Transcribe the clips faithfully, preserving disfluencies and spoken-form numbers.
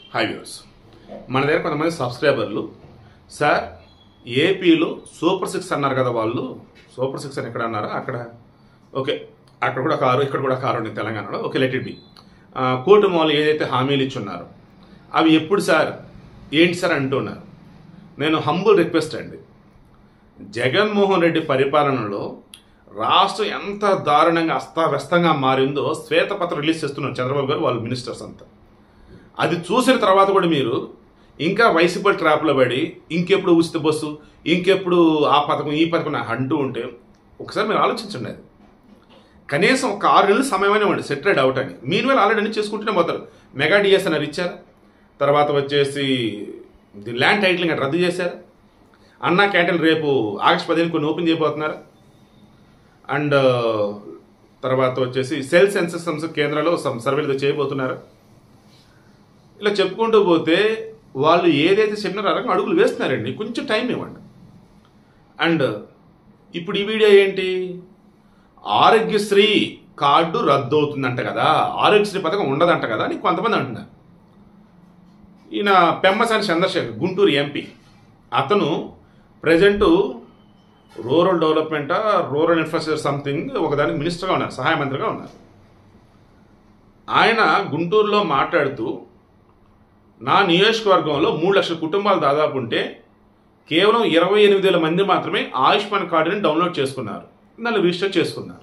Hi viewers, మన దగ్గర కొంతమంది సబ్స్క్రైబర్లు సార్ ఏపీలో సూపర్ సిక్స్ అన్నారు కదా, వాళ్ళు సూపర్ సిక్స్ అని ఎక్కడ అన్నారా, అక్కడ ఓకే, అక్కడ కూడా కారు ఇక్కడ కూడా కారు ఉంది తెలంగాణలో, ఓకే లెట్ ఇట్ బి. కూటమి వాళ్ళు ఏదైతే హామీలు ఇచ్చున్నారో అవి ఎప్పుడు సార్, ఏంటి సార్ అంటున్నారు. నేను హంబుల్ రిక్వెస్ట్ అండి, జగన్మోహన్ రెడ్డి పరిపాలనలో రాష్ట్రం ఎంత దారుణంగా అస్తవ్యస్తంగా మారిందో శ్వేతపత్రం రిలీజ్ చేస్తున్నారు చంద్రబాబు గారు, వాళ్ళు మినిస్టర్స్ అంతా. అది చూసిన తర్వాత కూడా మీరు ఇంకా వైసీపీ ట్రాప్లో పడి ఇంకెప్పుడు ఉచిత బస్సు, ఇంకెప్పుడు ఆ పథకం ఈ పథకం నాకు అంటూ ఉంటే ఒకసారి మీరు ఆలోచించండి. అది కనీసం ఒక ఆరు నెలలు సమయమైనా ఇవ్వండి సెటిల్డ్ అవుట్ అని. మీరు వేళ ఆల్రెడీ అన్ని చేసుకుంటూనే పోతారు. మెగా డిఎస్ అని ఇచ్చారు, తర్వాత వచ్చేసి ది ల్యాండ్ టైటిలింగ్ అని రద్దు చేశారు. అన్నా క్యాంటీన్ రేపు ఆగస్టు పదిహేను కొన్ని ఓపెన్ చేయబోతున్నారు. అండ్ తర్వాత వచ్చేసి సెల్ సెన్సస్ కేంద్రాల్లో సమ్ సర్వేలు చేయబోతున్నారు. ఇలా చెప్పుకుంటూ పోతే వాళ్ళు ఏదైతే చెప్పినారో ఆ రకంగా అడుగులు వేస్తున్నారండి. కొంచెం టైం ఇవ్వండి. అండ్ ఇప్పుడు ఈ వీడియో ఏంటి, ఆరోగ్యశ్రీ కార్డు రద్దు అవుతుందంట కదా, ఆరోగ్యశ్రీ పథకం ఉండదంట కదా అని కొంతమంది అంటున్నారు. ఈయన పెమ్మసాని చంద్రశేఖర్ గుంటూరు ఎంపీ, అతను present rural development rural infrastructure something ఒకదానికి మినిస్టర్గా ఉన్నారు, సహాయ మంత్రిగా ఉన్నారు. ఆయన గుంటూరులో మాట్లాడుతూ నా నియోజకవర్గంలో మూడు లక్షల కుటుంబాలు దాదాపు ఉంటే కేవలం ఇరవై ఎనిమిది వేల మంది మాత్రమే ఆయుష్మాన్ కార్డుని డౌన్లోడ్ చేసుకున్నారు, దాన్ని రిజిస్టర్ చేసుకున్నారు.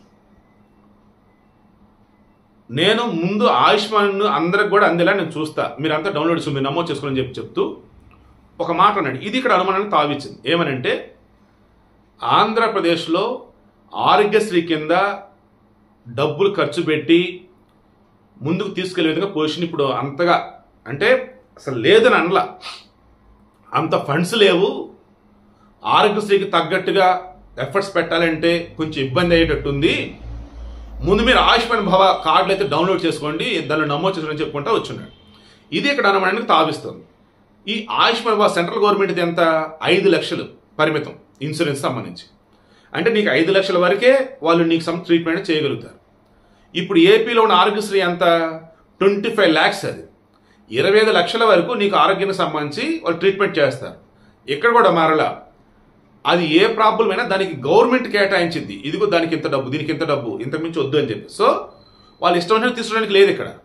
నేను ముందు ఆయుష్మాన్ అందరికి కూడా అందేలా నేను చూస్తా, మీరంతా డౌన్లోడ్ చేసుకుని మీరు నమోదు చేసుకోవాలని చెప్పి చెప్తూ ఒక మాట అన్నాడు. ఇది ఇక్కడ అనుమానాన్ని తావిచ్చింది. ఏమనంటే ఆంధ్రప్రదేశ్లో ఆరోగ్యశ్రీ కింద డబ్బులు ఖర్చు పెట్టి ముందుకు తీసుకెళ్లే విధంగా పొజిషన్ ఇప్పుడు అంతగా అంటే అసలు లేదని అనలా, అంత ఫండ్స్ లేవు, ఆరోగ్యశ్రీకి తగ్గట్టుగా ఎఫర్ట్స్ పెట్టాలంటే కొంచెం ఇబ్బంది అయ్యేటట్టుంది, ముందు మీరు ఆయుష్మాన్ భవ కార్డులు అయితే డౌన్లోడ్ చేసుకోండి, దాన్ని నమోదు చేసుకోండి చెప్పుకుంటా వచ్చున్నాడు. ఇది ఇక్కడ అనుమానానికి తావిస్తుంది. ఈ ఆయుష్మాన్ భవ సెంట్రల్ గవర్నమెంట్ ఎంత, ఐదు లక్షలు పరిమితం ఇన్సూరెన్స్ సంబంధించి. అంటే నీకు ఐదు లక్షల వరకే వాళ్ళు నీకు సమ్ ట్రీట్మెంట్ చేయగలుగుతారు. ఇప్పుడు ఏపీలో ఉన్న ఆరోగ్యశ్రీ ఎంత, ట్వంటీ ఫైవ్ ల్యాక్స్ అది ఇరవై ఐదు లక్షల వరకు నీకు ఆరోగ్యానికి సంబంధించి వాళ్ళు ట్రీట్మెంట్ చేస్తారు. ఇక్కడ కూడా మరలా అది ఏ ప్రాబ్లం అయినా దానికి గవర్నమెంట్ కేటాయించింది, ఇదిగో దానికి ఇంత డబ్బు, దీనికి ఇంత డబ్బు, ఇంతకుమించి వద్దు అని చెప్పి. సో వాళ్ళు ఇష్టం వచ్చినట్టు తీసుకోవడానికి లేదు ఇక్కడ.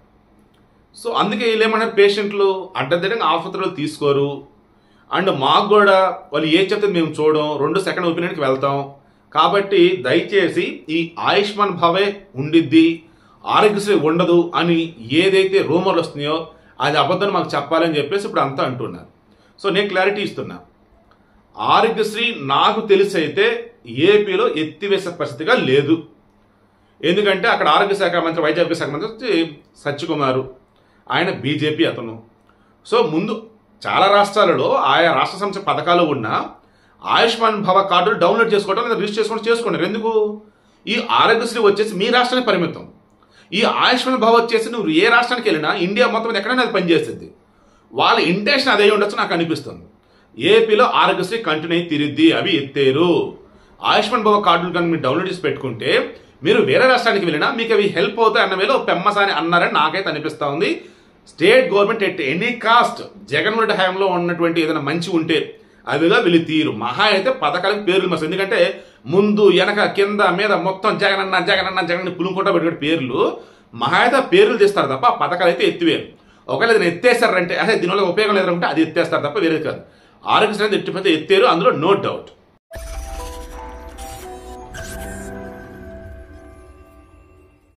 సో అందుకే వీళ్ళు ఏమన్నారు, పేషెంట్లు అడ్డదిడ్డంగా ఆసుపత్రులు తీసుకోరు. అండ్ మాకు కూడా వాళ్ళు ఏ చెప్తే మేము చూడం, రెండు సెకండ్ ఒపీనియన్కి వెళ్తాం. కాబట్టి దయచేసి ఈ ఆయుష్మాన్ భవే ఉండిద్ది, ఆరోగ్యశ్రీ ఉండదు అని ఏదైతే రూమర్లు వస్తున్నాయో అది అబద్ధం మాకు చెప్పాలని చెప్పేసి ఇప్పుడు అంతా అంటున్నారు. సో నేను క్లారిటీ ఇస్తున్నా, ఆరోగ్యశ్రీ నాకు తెలిసి అయితే ఏపీలో ఎత్తివేసే పరిస్థితిగా లేదు. ఎందుకంటే అక్కడ ఆరోగ్య శాఖ మంత్రి, వైద్య ఆరోగ్య శాఖ మంత్రి వచ్చి సత్యకుమారు, ఆయన బీజేపీ అతను. సో ముందు చాలా రాష్ట్రాలలో ఆయా రాష్ట్ర సంస్థ పథకాలు ఉన్న ఆయుష్మాన్ భవ కార్డులు డౌన్లోడ్ చేసుకోవడం లేదా రిజిస్టర్ చేసుకోవడం చేసుకున్నారు. ఎందుకు, ఈ ఆరోగ్యశ్రీ వచ్చేసి మీ రాష్ట్రానికి పరిమితం. ఈ ఆయుష్మాన్ భవ వచ్చేసి నువ్వు ఏ రాష్ట్రానికి వెళ్ళినా ఇండియా మొత్తం మీద ఎక్కడైనా అది పనిచేస్తుంది. వాళ్ళ ఇంటెన్షన్ అదే ఉండొచ్చు నాకు అనిపిస్తుంది. ఏపీలో ఆరోగ్యశ్రీ కంటిన్యూ అయి తిరిద్ది, అవి ఎత్తేరు. ఆయుష్మాన్ భవ కార్డులు కానీ మీరు డౌన్లోడ్ చేసి పెట్టుకుంటే మీరు వేరే రాష్ట్రానికి వెళ్ళినా మీకు అవి హెల్ప్ అవుతాయి అన్న వేలో పెమ్మసాని అన్నారని నాకైతే అనిపిస్తూ ఉంది. State government at any cost Jaganmohan Reddy హయాంలో ఉన్నటువంటి ఏదైనా మంచి ఉంటే అవిగా వీళ్ళు తీరు. మహా అయితే పథకాలకు పేర్లు మస్తు, ఎందుకంటే ముందు వెనక కింద మీద మొత్తం జగనన్న జగనన్న జగన్ పులుకుంటా పెట్టుకుంటే పేర్లు, మహా అయితే పేర్లు తీస్తారు తప్ప పథకాలు అయితే ఎత్తివేరు. ఒకవేళ ఏదైనా ఎత్తేస్తారంటే అదే దీనివల్ల ఉపయోగం లేదంటే అది ఎత్తేస్తారు తప్ప వేరేది కాదు. ఆరోగ్యశ్రీ ఎట్టిపోతే ఎత్తేరు, అందులో నో డౌట్.